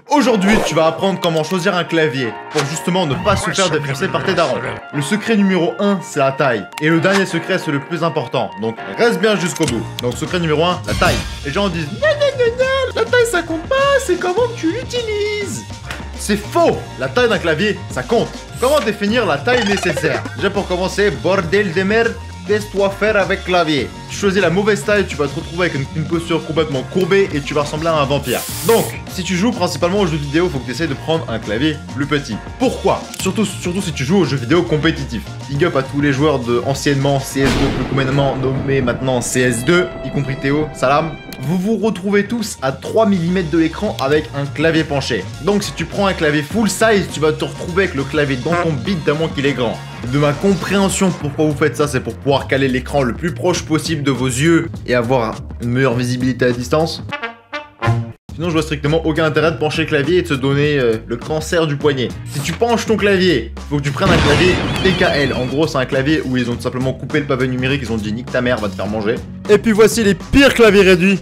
Aujourd'hui, tu vas apprendre comment choisir un clavier pour justement ne pas se faire défoncer par tes darons. Le secret numéro 1, c'est la taille. Et le dernier secret, c'est le plus important. Donc, reste bien jusqu'au bout. Donc, secret numéro 1, la taille. Les gens disent, la taille, ça compte pas, c'est comment tu l'utilises. C'est faux. La taille d'un clavier, ça compte. Comment définir la taille nécessaire? Déjà, pour commencer, bordel de merde. Laisse-toi faire avec clavier. Tu choisis la mauvaise taille, tu vas te retrouver avec une posture complètement courbée et tu vas ressembler à un vampire. Donc, si tu joues principalement aux jeux vidéo, faut que tu essaies de prendre un clavier plus petit. Pourquoi? Surtout si tu joues aux jeux vidéo compétitifs. Big up à tous les joueurs de anciennement CSGO, plus communément nommé maintenant CS2, y compris Théo, salam. Vous vous retrouvez tous à 3 mm de l'écran avec un clavier penché. Donc si tu prends un clavier full size, tu vas te retrouver avec le clavier dans ton bide tellement qu'il est grand. De ma compréhension, pourquoi vous faites ça, c'est pour pouvoir caler l'écran le plus proche possible de vos yeux et avoir une meilleure visibilité à distance. Sinon, je vois strictement aucun intérêt de pencher le clavier et de se donner le cancer du poignet. Si tu penches ton clavier, faut que tu prennes un clavier TKL. En gros, c'est un clavier où ils ont tout simplement coupé le pavé numérique, ils ont dit nique ta mère, va te faire manger. Et puis voici les pires claviers réduits.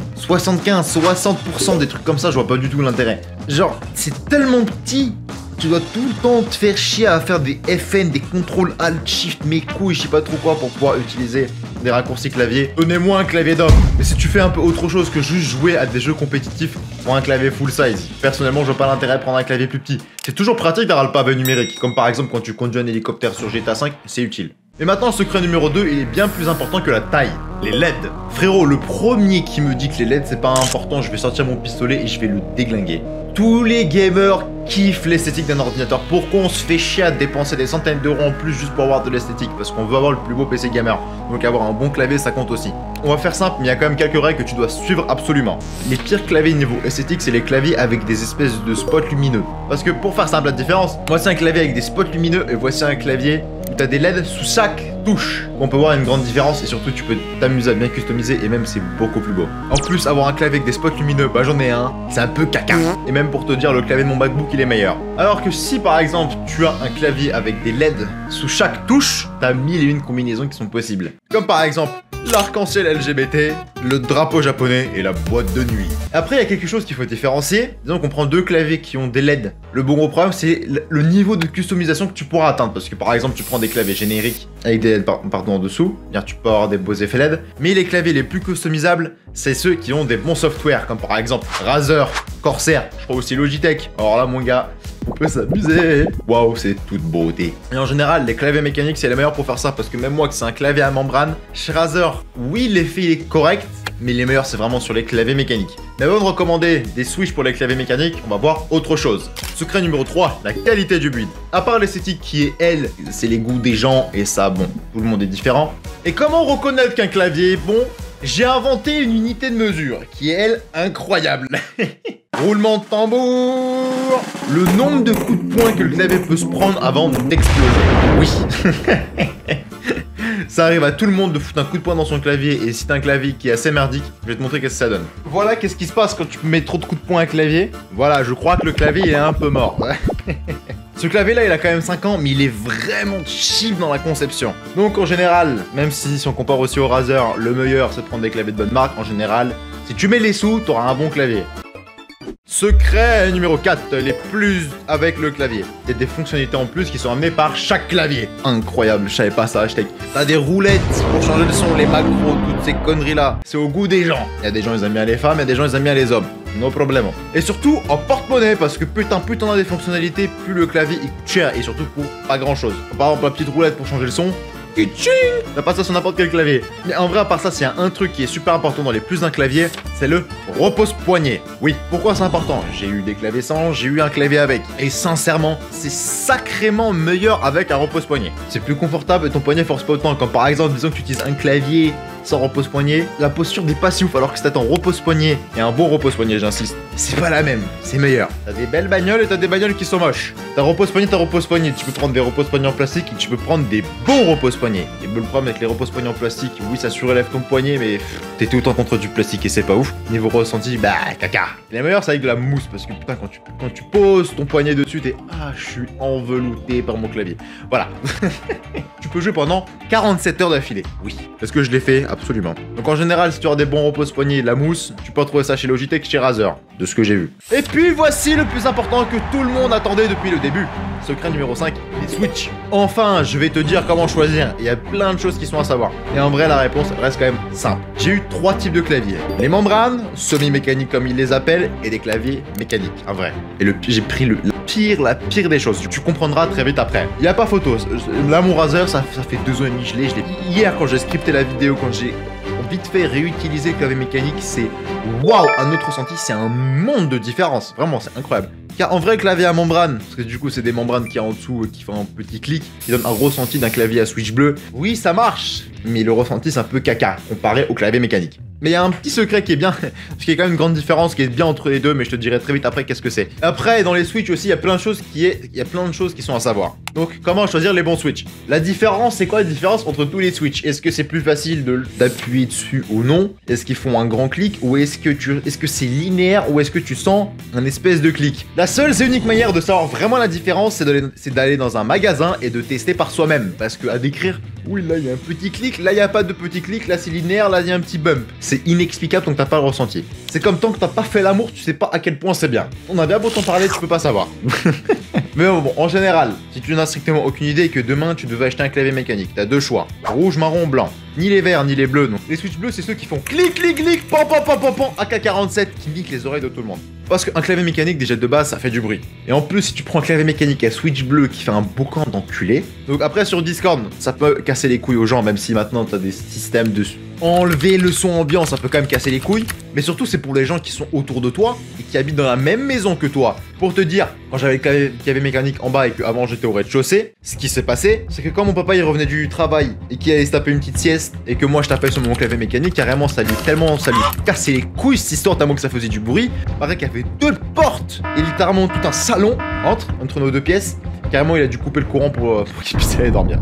75-60% des trucs comme ça, je vois pas du tout l'intérêt. Genre, c'est tellement petit. Tu dois tout le temps te faire chier à faire des FN, des contrôles Alt Shift, mes couilles, je sais pas trop quoi pour pouvoir utiliser des raccourcis clavier. Donnez-moi un clavier d'homme. Mais si tu fais un peu autre chose que juste jouer à des jeux compétitifs, prends un clavier full size. Personnellement, je vois pas l'intérêt de prendre un clavier plus petit. C'est toujours pratique d'avoir le pavé numérique, comme par exemple quand tu conduis un hélicoptère sur GTA 5, c'est utile. Et maintenant, le secret numéro 2, il est bien plus important que la taille. Les LED. Frérot, le premier qui me dit que les LED c'est pas important, je vais sortir mon pistolet et je vais le déglinguer. Tous les gamers kiffent l'esthétique d'un ordinateur. Pourquoi on se fait chier à dépenser des centaines d'euros en plus juste pour avoir de l'esthétique? Parce qu'on veut avoir le plus beau PC gamer. Donc avoir un bon clavier, ça compte aussi. On va faire simple, mais il y a quand même quelques règles que tu dois suivre absolument. Les pires claviers niveau esthétique, c'est les claviers avec des espèces de spots lumineux. Parce que pour faire simple la différence, voici un clavier avec des spots lumineux et voici un clavier où t'as des LED sous chaque touche. On peut voir une grande différence et surtout tu peux t'amuser à bien customiser et même c'est beaucoup plus beau. En plus, avoir un clavier avec des spots lumineux, bah j'en ai un, c'est un peu caca. Et même pour te dire, le clavier de mon MacBook il est meilleur. Alors que si par exemple tu as un clavier avec des LED sous chaque touche, t'as 1001 combinaisons qui sont possibles. Comme par exemple l'arc-en-ciel LGBT, le drapeau japonais et la boîte de nuit. Après, il y a quelque chose qu'il faut différencier. Disons qu'on prend deux claviers qui ont des LED. Le bon gros problème, c'est le niveau de customisation que tu pourras atteindre. Parce que par exemple, tu prends des claviers génériques avec des LED en dessous. Bien, tu peux avoir des beaux effets LED. Mais les claviers les plus customisables, c'est ceux qui ont des bons softwares. Comme par exemple Razer, Corsair, je crois aussi Logitech. Alors là, mon gars, on peut s'amuser. Waouh, c'est toute beauté. Et en général, les claviers mécaniques, c'est les meilleurs pour faire ça. Parce que même moi, que c'est un clavier à membrane, chez Razer, oui, l'effet il est correct. Mais les meilleurs, c'est vraiment sur les claviers mécaniques. Mais avant de recommander des switches pour les claviers mécaniques, on va voir autre chose. Secret numéro 3, la qualité du build. À part l'esthétique qui est, elle, c'est les goûts des gens. Et ça, bon, tout le monde est différent. Et comment reconnaître qu'un clavier est bon? J'ai inventé une unité de mesure qui est, elle, incroyable. Roulement de tambour. Le nombre de coups de poing que le clavier peut se prendre avant d'exploser. Oui. Ça arrive à tout le monde de foutre un coup de poing dans son clavier, et si t'as un clavier qui est assez merdique, je vais te montrer qu'est-ce que ça donne. Voilà qu'est-ce qui se passe quand tu mets trop de coups de poing à un clavier. Voilà, je crois que le clavier il est un peu mort. Ce clavier là il a quand même 5 ans, mais il est vraiment cheap dans la conception. Donc en général, même si on compare aussi au Razer, le meilleur c'est de prendre des claviers de bonne marque. En général, si tu mets les sous, t'auras un bon clavier. Secret numéro 4, les plus avec le clavier. Il y a des fonctionnalités en plus qui sont amenées par chaque clavier. Incroyable, je savais pas ça, hashtag. T'as des roulettes pour changer le son, les macros, toutes ces conneries là. C'est au goût des gens. Il y a des gens ils aiment bien les femmes, il y a des gens ils aiment bien les hommes. No problème. Et surtout en porte-monnaie, parce que putain, plus t'en as des fonctionnalités, plus le clavier il coûte cher et surtout pour pas grand chose. Par exemple la petite roulette pour changer le son. T'as pas ça sur n'importe quel clavier. Mais en vrai, à part ça, s'il y a un truc qui est super important dans les plus d'un clavier, c'est le repose-poignet. Oui, pourquoi c'est important? J'ai eu des claviers sans, j'ai eu un clavier avec. Et sincèrement, c'est sacrément meilleur avec un repose-poignet. C'est plus confortable et ton poignet force pas autant. Comme par exemple, disons que tu utilises un clavier sans repose-poignet, la posture n'est pas si ouf, alors que si t'as ton repose-poignet, et un bon repose-poignet, j'insiste, c'est pas la même, c'est meilleur. T'as des belles bagnoles et t'as des bagnoles qui sont moches. T'as repose-poignet, tu peux prendre des repose-poignets en plastique et tu peux prendre des bons repose-poignets. Et le problème avec les repose-poignets en plastique, oui, ça surélève ton poignet, mais t'es tout le temps contre du plastique et c'est pas ouf. Niveau ressenti, bah, caca. Les meilleurs, c'est avec de la mousse, parce que putain, quand tu poses ton poignet dessus, t'es, ah, je suis envelouté par mon clavier. Voilà. Tu peux jouer pendant 47 heures d'affilée. Oui, parce que je l'ai fait absolument. Donc en général, si tu as des bons repose-poignets et de la mousse, tu peux retrouver ça chez Logitech, chez Razer, de ce que j'ai vu. Et puis voici le plus important que tout le monde attendait depuis le début. Secret numéro 5, les Switch. Enfin, je vais te dire comment choisir. Il y a plein de choses qui sont à savoir. Et en vrai, la réponse reste quand même simple. J'ai eu 3 types de claviers. Les membranes, semi-mécaniques comme ils les appellent, et des claviers mécaniques, en vrai. Et j'ai pris la pire des choses. Tu comprendras très vite après. Il n'y a pas photo. Là, mon Razer, ça fait 2 ans et demi, je l'ai. Hier, quand j'ai scripté la vidéo, quand j'ai vite fait réutiliser le clavier mécanique, c'est waouh, un autre ressenti, c'est un monde de différence. Vraiment, c'est incroyable. Car en vrai, clavier à membrane, parce que du coup, c'est des membranes qui est en dessous, qui font un petit clic, qui donne un ressenti d'un clavier à switch bleu. Oui, ça marche, mais le ressenti, c'est un peu caca, comparé au clavier mécanique. Mais il y a un petit secret qui est bien, parce qu'il y a quand même une grande différence qui est bien entre les deux, mais je te dirai très vite après qu'est-ce que c'est. Après, dans les Switch aussi, il y a plein de choses qui sont à savoir. Donc, comment choisir les bons Switch? La différence, c'est quoi la différence entre tous les Switch? Est-ce que c'est plus facile d'appuyer dessus ou non? Est-ce qu'ils font un grand clic? Ou est-ce que c'est linéaire? Ou est-ce que tu sens un espèce de clic? La seule et unique manière de savoir vraiment la différence, c'est d'aller dans un magasin et de tester par soi-même. Parce que à décrire, oui, là, il y a un petit clic, là, il n'y a pas de petit clic, là, c'est linéaire, là, il y a un petit bump. C'est inexplicable, donc t'as pas le ressenti. C'est comme tant que t'as pas fait l'amour, tu sais pas à quel point c'est bien. On a bien beau t'en parler, tu peux pas savoir. Mais bon, en général, si tu n'as strictement aucune idée que demain tu devais acheter un clavier mécanique, t'as 2 choix, rouge, marron, blanc. Ni les verts, ni les bleus, non. Les Switch bleus, c'est ceux qui font clic, clic, clic, pan, pan, pan, pan, pan, AK-47, qui niquent les oreilles de tout le monde. Parce qu'un clavier mécanique, déjà de base, ça fait du bruit. Et en plus, si tu prends un clavier mécanique à Switch bleu qui fait un boucan d'enculé, donc après sur Discord, ça peut casser les couilles aux gens, même si maintenant t'as des systèmes de enlever le son ambiant, ça peut quand même casser les couilles. Mais surtout, c'est pour les gens qui sont autour de toi et qui habitent dans la même maison que toi. Pour te dire, quand j'avais le clavier mécanique en bas et qu'avant j'étais au rez-de-chaussée, ce qui s'est passé, c'est que quand mon papa il revenait du travail et qu'il allait se taper une petite sieste et que moi je tapais sur mon clavier mécanique, carrément ça lui cassait les couilles cette histoire tellement que ça faisait du bruit. Pareil qu'il y avait 2 portes et littéralement tout un salon entre nos 2 pièces. Carrément il a dû couper le courant pour qu'il puisse aller dormir.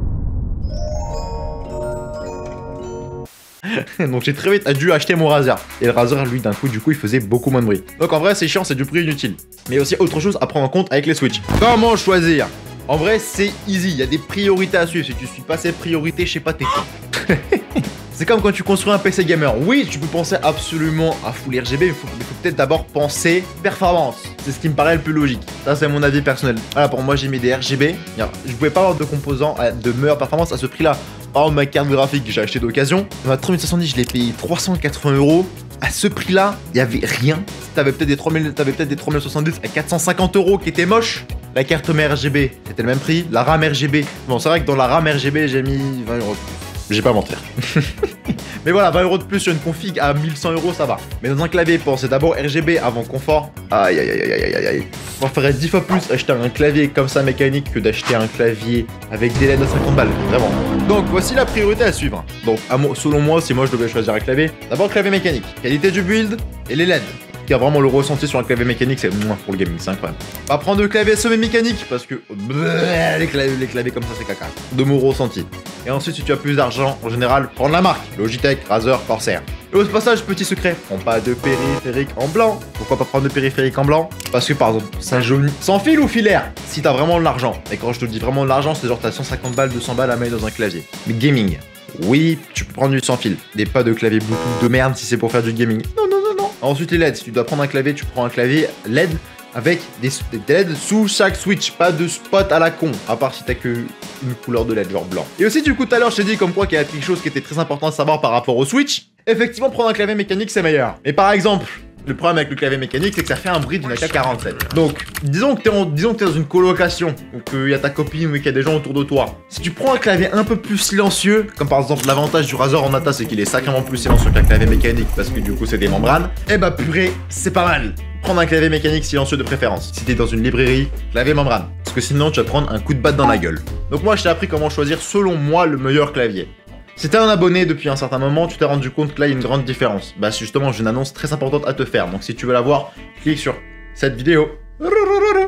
Donc j'ai très vite dû acheter mon Razer. Et le Razer, lui, d'un coup, du coup, il faisait beaucoup moins de bruit. Donc en vrai, c'est chiant, c'est du prix inutile. Mais aussi autre chose à prendre en compte avec les Switch. Comment choisir? En vrai, c'est easy. Il y a des priorités à suivre. Si tu suis pas ces priorités, je sais pas, t'es con. C'est comme quand tu construis un PC gamer. Oui, tu peux penser absolument à full RGB, mais il faut peut-être d'abord penser performance. C'est ce qui me paraît le plus logique. Ça, c'est mon avis personnel. Voilà, pour moi, j'ai mis des RGB. Je pouvais pas avoir de composants de meilleure performance à ce prix-là. Oh, ma carte graphique que j'ai acheté d'occasion, ma 3070, je l'ai payé 380 €. À ce prix-là, il y avait rien. T'avais peut-être des 3070 à 450 € qui étaient moches. La carte mère RGB, c'était le même prix. La RAM RGB, bon, c'est vrai que dans la RAM RGB, j'ai mis 20 €. J'ai pas mentir. Mais voilà, 20 € de plus sur une config à 1100 €, ça va. Mais dans un clavier, pensez d'abord RGB avant confort. Aïe aïe aïe aïe aïe aïe. On ferait 10 fois plus acheter un clavier comme ça mécanique que d'acheter un clavier avec des LED à 50 balles, vraiment. Donc voici la priorité à suivre. Donc selon moi, si moi je devais choisir un clavier, d'abord clavier mécanique, qualité du build et les LED. Qui a vraiment le ressenti sur un clavier mécanique, c'est moins pour le gaming, c'est incroyable. Pas prendre de clavier semi-mécanique parce que les claviers comme ça c'est caca. De mon ressenti. Et ensuite, si tu as plus d'argent, en général, prends la marque. Logitech, Razer, Corsair. Et au passage, petit secret, prends pas de périphérique en blanc. Pourquoi pas prendre de périphérique en blanc? Parce que par exemple, ça jaunit. Sans fil ou filaire? Si t'as vraiment de l'argent. Et quand je te dis vraiment de l'argent, c'est genre t'as 150 balles, 200 balles à mettre dans un clavier. Mais gaming. Oui, tu peux prendre du sans fil. Des pas de clavier Bluetooth de merde si c'est pour faire du gaming. Non, non, non, non. Ensuite, les LED. Si tu dois prendre un clavier, tu prends un clavier LED avec des LED sous chaque switch. Pas de spot à la con. À part si t'as que une couleur de LED, genre blanc. Et aussi, du coup, tout à l'heure, je t'ai dit comme quoi qu'il y a quelque chose qui était très important à savoir par rapport au switch. Effectivement, prendre un clavier mécanique, c'est meilleur. Mais par exemple, le problème avec le clavier mécanique, c'est que ça fait un bruit d'une AK-47. Donc, disons que t'es dans une colocation, ou qu'il y a ta copine, ou qu'il y a des gens autour de toi. Si tu prends un clavier un peu plus silencieux, comme par exemple l'avantage du Razer en ATA, c'est qu'il est sacrément plus silencieux qu'un clavier mécanique, parce que du coup c'est des membranes, eh bah purée, c'est pas mal. Prendre un clavier mécanique silencieux de préférence. Si t'es dans une librairie, clavier membrane. Parce que sinon tu vas te prendre un coup de batte dans la gueule. Donc moi je t'ai appris comment choisir selon moi le meilleur clavier. Si t'es un abonné depuis un certain moment, tu t'es rendu compte que là il y a une grande différence. Bah justement j'ai une annonce très importante à te faire. Donc si tu veux la voir, clique sur cette vidéo.